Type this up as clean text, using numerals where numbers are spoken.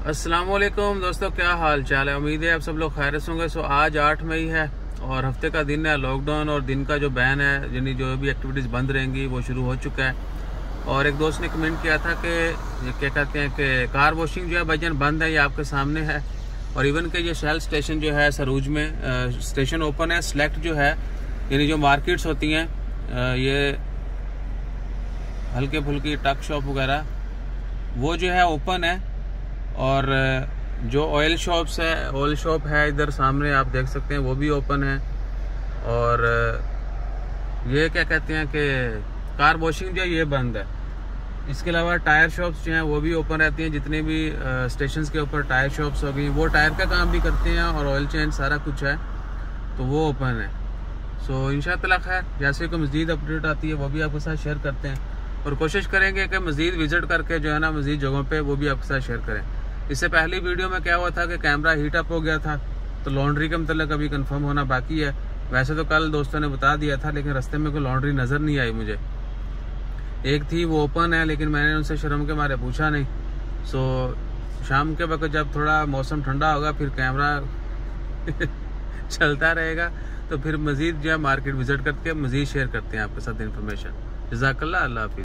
अस्सलाम वालेकुम दोस्तों, क्या हाल चाल है। उम्मीद है आप सब लोग खैर से होंगे। आज 8 मई है और हफ्ते का दिन है। लॉकडाउन और दिन का जो बैन है, यानी जो भी एक्टिविटीज़ बंद रहेंगी वो शुरू हो चुका है। और एक दोस्त ने कमेंट किया था कि क्या कहते हैं कि कार वॉशिंग जो है भाईजान बंद है, ये आपके सामने है। और इवन के ये शेल स्टेशन जो है सरूज में स्टेशन ओपन है। सेलेक्ट जो है यानी जो मार्केट्स होती हैं, ये हल्के फुल्की टक शॉप वगैरह, वो जो है ओपन है। और जो ऑयल शॉप्स है, ऑयल शॉप है इधर सामने आप देख सकते हैं, वो भी ओपन है। और ये क्या कहते हैं कि कार वॉशिंग जो है ये बंद है। इसके अलावा टायर शॉप्स जो हैं वो भी ओपन रहती हैं। जितने भी स्टेशंस के ऊपर टायर शॉप्स हो गई, वो टायर का काम भी करते हैं और ऑयल चेंज सारा कुछ है, तो वो ओपन है। सो इंशाअल्लाह खैर जैसे कोई मज़ीद अपडेट आती है वो भी आपके साथ शेयर करते हैं। और कोशिश करेंगे कि मज़ीद विजिट करके जो है ना मज़ीद जगहों पे वो भी आपके साथ शेयर करें। इससे पहली वीडियो में क्या हुआ था कि कैमरा हीट अप हो गया था, तो लॉन्ड्री के मतलब अभी कंफर्म होना बाकी है। वैसे तो कल दोस्तों ने बता दिया था, लेकिन रास्ते में कोई लॉन्ड्री नज़र नहीं आई मुझे। एक थी वो ओपन है, लेकिन मैंने उनसे शर्म के मारे पूछा नहीं। सो शाम के वक्त जब थोड़ा मौसम ठंडा होगा फिर कैमरा चलता रहेगा, तो फिर मज़ीद जो है मार्केट विजिट करके मज़ीद शेयर करते हैं आपके साथ इन्फॉर्मेशन। जज़ाकल्लाह, अल्लाह हाफिज़।